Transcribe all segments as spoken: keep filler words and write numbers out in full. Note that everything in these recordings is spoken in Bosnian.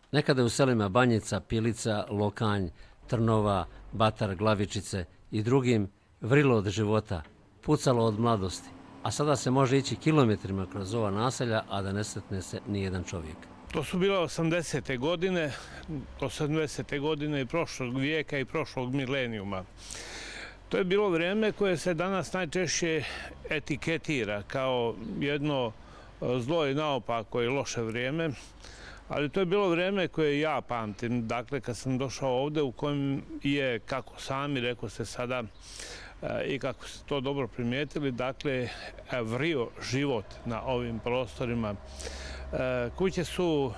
Nekada je u selima Banjica, Pilica, Lokanj, Trnova, Batar, Glavičice i drugim vrilo od života, pucalo od mladosti, a sada se može ići kilometrima kroz ova naselja, a da ne sretne se ni jedan čovjek. To su bile osamdesete godine, osamdesete godine i prošlog vijeka i prošlog milenijuma. To je bilo vrijeme koje se danas najčešće etiketira kao jedno zlo i naopako i loše vrijeme, ali to je bilo vrijeme koje ja pamtim, dakle kad sam došao ovdje u kojem je, kako sami rekao se sada i kako ste to dobro primijetili, dakle vrio život na ovim prostorima. Kuće su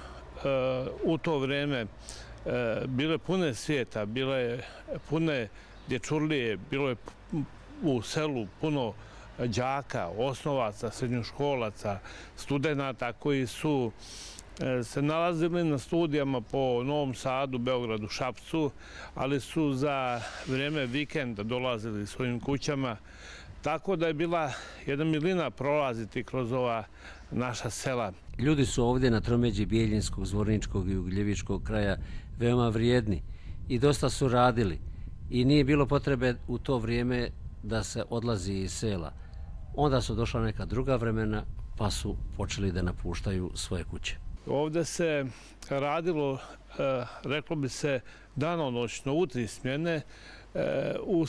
u to vrijeme bile pune svijeta, bile pune dječurlije, bilo je u selu puno đaka, osnovaca, srednjoškolaca, studenata koji su se nalazili na studijama po Novom Sadu, Beogradu, Šapcu, ali su za vrijeme vikenda dolazili svojim kućama. Tako da je bila jedna milina prolaziti kroz ova naša sela. Ljudi su ovdje na tromeđi Bijeljinskog, Zvorničkog i Ugljevičkog kraja veoma vrijedni i dosta su radili i nije bilo potrebe u to vrijeme da se odlazi iz sela. Onda su došla neka druga vremena pa su počeli da napuštaju svoje kuće. Ovdje se radilo, reklo bi se, danonoćno u tri smjene. U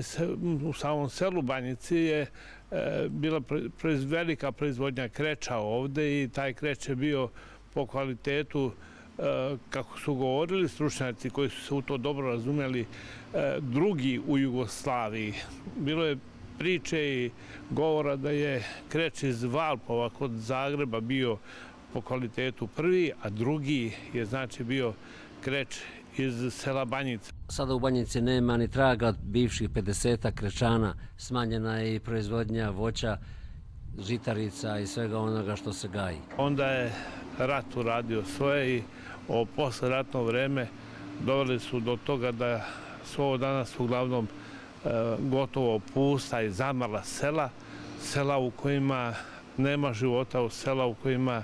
samom selu Banjici je bila velika proizvodnja kreča ovdje i taj kreč je bio po kvalitetu, kako su govorili stručnjaci koji su se u to dobro razumjeli, drugi u Jugoslaviji. Bilo je priče i govora da je kreč iz Valpova kod Zagreba bio po kvalitetu prvi, a drugi je znači bio kreč iz sela Banjica. Sada u Banjici nema ni traga od bivših pedeseta krečana, smanjena je i proizvodnja voća, žitarica i svega onoga što se gaji. Onda je rat uradio svoje i o posleratno vreme doveli su do toga da su ovo danas uglavnom gotovo pusta i zamrla sela, sela u kojima nema života, u sela u kojima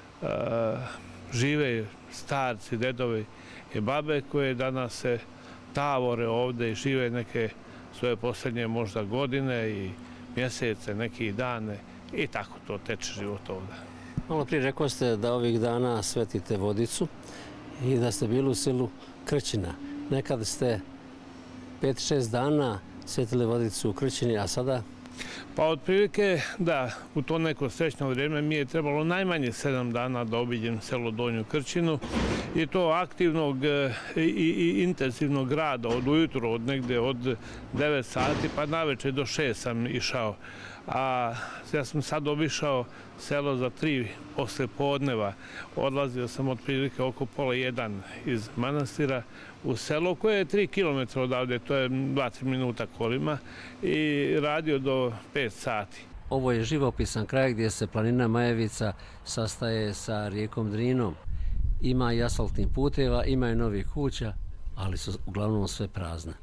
žive starci, dedovi i babe koje danas se tavore ovdje i žive neke svoje posljednje možda godine i mjesece, neki dane i tako to teče život ovdje. Malo prije rekao ste da ovih dana svetite vodicu i da ste bili u selu Krčina. Nekad ste pet šest dana svetili vodicu u Krčini, a sada? Pa otprilike, da, u to neko srećno vrijeme mi je trebalo najmanje sedam dana da obiđem selo Donju Krčinu i to aktivnog i intenzivnog rada od ujutro, od negde od devet sati pa naveče do šest sam išao. A ja sam sad obišao selo za tri posle podneva. Odlazio sam otprilike oko pola jedan iz manastira u selo koje je tri kilometra odavde, to je dva tri minuta kolima i radio do pet sati. Ovo je živopisan kraj gdje se planina Majevica sastaje sa rijekom Drinom. Ima i asfaltnih puteva, ima i novih kuća, ali su uglavnom sve prazne.